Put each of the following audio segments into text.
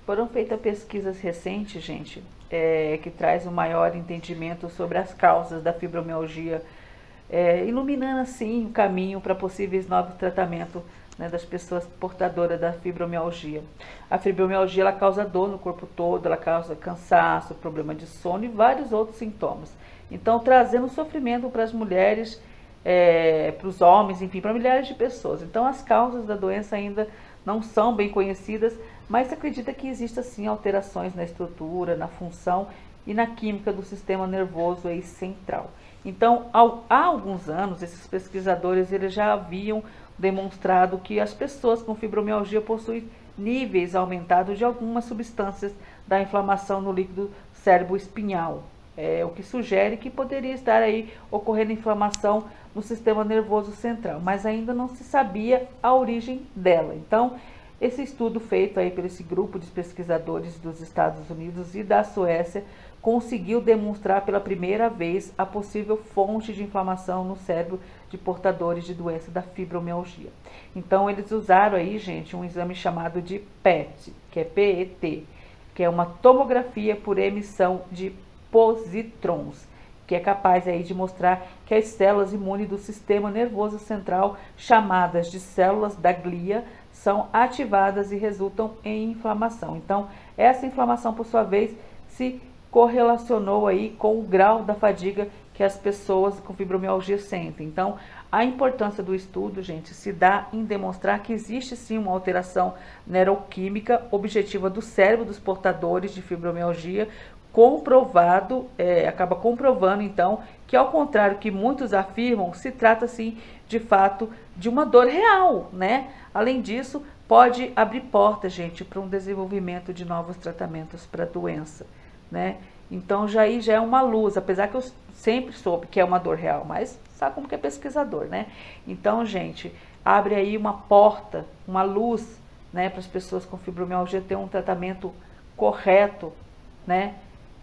Foram feitas pesquisas recentes, gente, que traz um maior entendimento sobre as causas da fibromialgia, iluminando assim o caminho para possíveis novos tratamentos, né, das pessoas portadoras da fibromialgia. A fibromialgia ela causa dor no corpo todo, ela causa cansaço, problema de sono e vários outros sintomas. Então, trazendo sofrimento para as mulheres, para os homens, enfim, para milhares de pessoas. Então, as causas da doença ainda não são bem conhecidas, mas se acredita que exista sim alterações na estrutura, na função e na química do sistema nervoso aí central. Então, há alguns anos, esses pesquisadores eles já haviam demonstrado que as pessoas com fibromialgia possuem níveis aumentados de algumas substâncias da inflamação no líquido cérebro-espinhal, o que sugere que poderia estar aí ocorrendo inflamação no sistema nervoso central, mas ainda não se sabia a origem dela. Então, esse estudo feito aí por esse grupo de pesquisadores dos Estados Unidos e da Suécia conseguiu demonstrar pela primeira vez a possível fonte de inflamação no cérebro de portadores de doença da fibromialgia. Então, eles usaram aí, gente, um exame chamado de PET, que é PET, que é uma tomografia por emissão de positrons, que é capaz aí de mostrar que as células imunes do sistema nervoso central, chamadas de células da glia, são ativadas e resultam em inflamação. Então, essa inflamação, por sua vez, se correlacionou aí com o grau da fadiga que as pessoas com fibromialgia sentem. Então, a importância do estudo, gente, se dá em demonstrar que existe sim uma alteração neuroquímica objetiva do cérebro dos portadores de fibromialgia, comprovado, acaba comprovando então que, ao contrário que muitos afirmam, se trata sim de fato de uma dor real, né? Além disso, pode abrir portas, gente, para um desenvolvimento de novos tratamentos para a doença, né? Então já é uma luz, apesar que eu sempre soube que é uma dor real, mas sabe como que é pesquisador, né? Então, gente, abre aí uma porta, uma luz, né, para as pessoas com fibromialgia ter um tratamento correto, né?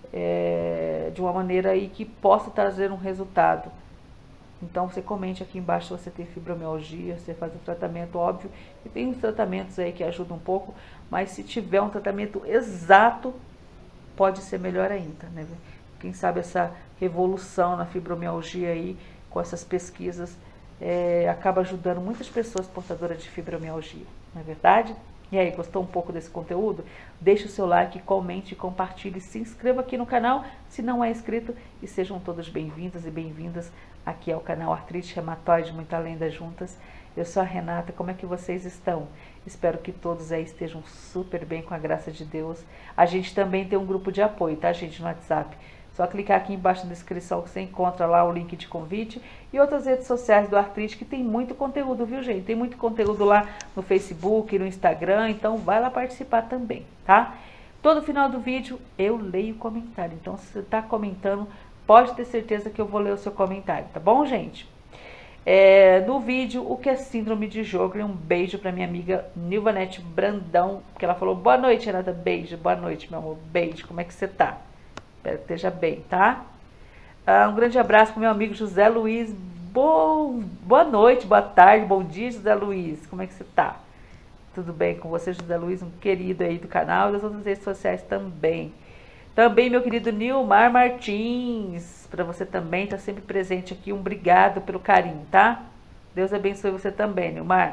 De uma maneira aí que possa trazer um resultado. Então você comente aqui embaixo se você tem fibromialgia, você faz um tratamento, óbvio, e tem uns tratamentos aí que ajudam um pouco, mas se tiver um tratamento exato, pode ser melhor ainda, né? Quem sabe essa revolução na fibromialgia aí, com essas pesquisas, acaba ajudando muitas pessoas portadoras de fibromialgia, não é verdade? E aí, gostou um pouco desse conteúdo? Deixe o seu like, comente, compartilhe, se inscreva aqui no canal se não é inscrito e sejam todos bem-vindos e bem-vindas aqui ao canal Artrite Reumatoide, Muita Lenda Juntas. Eu sou a Renata, como é que vocês estão? Espero que todos aí estejam super bem com a graça de Deus. A gente também tem um grupo de apoio, tá, gente, no WhatsApp. Só clicar aqui embaixo na descrição que você encontra lá o link de convite e outras redes sociais do Artrite que tem muito conteúdo, viu, gente? Tem muito conteúdo lá no Facebook, no Instagram, então vai lá participar também, tá? Todo final do vídeo eu leio o comentário, então se você tá comentando, pode ter certeza que eu vou ler o seu comentário, tá bom, gente? No vídeo, o que é síndrome de Sjögren, um beijo para minha amiga Nilvanete Brandão, que ela falou, boa noite, Renata, beijo, boa noite, meu amor, beijo, como é que você tá? Espero que esteja bem, tá? Um grande abraço para o meu amigo José Luiz. Boa noite, boa tarde, bom dia, José Luiz. Como é que você tá? Tudo bem com você, José Luiz? Um querido aí do canal e das outras redes sociais também. Também, meu querido Nilmar Martins. Para você também, tá sempre presente aqui. Um obrigado pelo carinho, tá? Deus abençoe você também, Nilmar.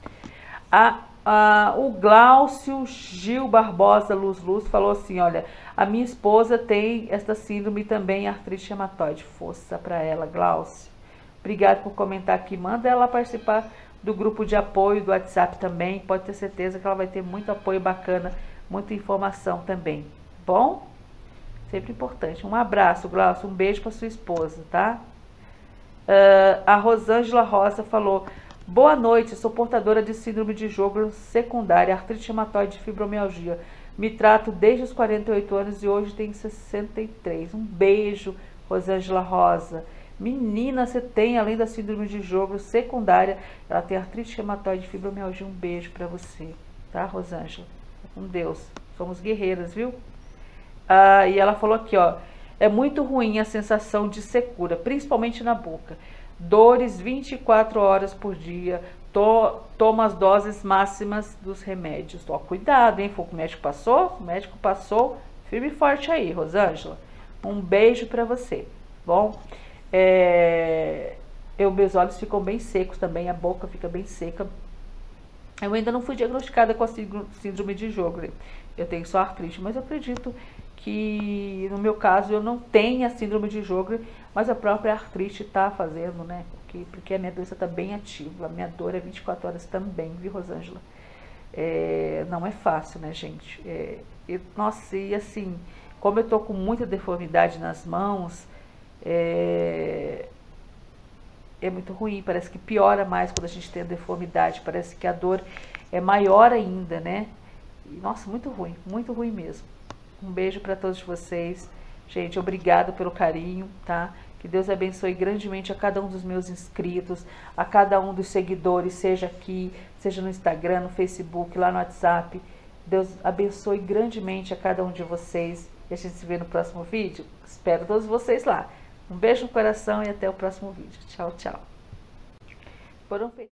O Glaucio Gil Barbosa Luz falou assim, olha, a minha esposa tem esta síndrome também, artrite reumatoide. Força para ela, Glaucio. Obrigado por comentar aqui. Manda ela participar do grupo de apoio do WhatsApp também. Pode ter certeza que ela vai ter muito apoio bacana, muita informação também. Bom? Sempre importante. Um abraço, Glaucio. Um beijo para sua esposa, tá? A Rosângela Rosa falou, boa noite, sou portadora de síndrome de Sjögren secundária, artrite reumatoide e fibromialgia. Me trato desde os 48 anos e hoje tenho 63. Um beijo, Rosângela Rosa. Menina, você tem, além da síndrome de Sjögren secundária, ela tem artrite reumatoide e fibromialgia. Um beijo para você, tá, Rosângela? Com Deus. Somos guerreiras, viu? E ela falou aqui, ó, é muito ruim a sensação de secura, principalmente na boca. Dores 24 horas por dia, toma as doses máximas dos remédios. Ó, cuidado, hein? Foi o que o médico passou? O médico passou firme e forte aí, Rosângela. Um beijo pra você, bom? Meus olhos ficam bem secos também, a boca fica bem seca. Eu ainda não fui diagnosticada com a síndrome de Sjögren. Eu tenho só artrite, mas eu acredito que no meu caso eu não tenho a síndrome de Sjögren, mas a própria artrite está fazendo, né? Porque a minha doença está bem ativa, a minha dor é 24 horas também, viu, Rosângela? Não é fácil, né, gente? Nossa, e assim, como eu tô com muita deformidade nas mãos, é muito ruim, parece que piora mais quando a gente tem a deformidade, parece que a dor é maior ainda, né? E, nossa, muito ruim mesmo. Um beijo para todos vocês. Gente, obrigado pelo carinho, tá? Que Deus abençoe grandemente a cada um dos meus inscritos, a cada um dos seguidores, seja aqui, seja no Instagram, no Facebook, lá no WhatsApp. Deus abençoe grandemente a cada um de vocês. E a gente se vê no próximo vídeo. Espero todos vocês lá. Um beijo no coração e até o próximo vídeo. Tchau, tchau.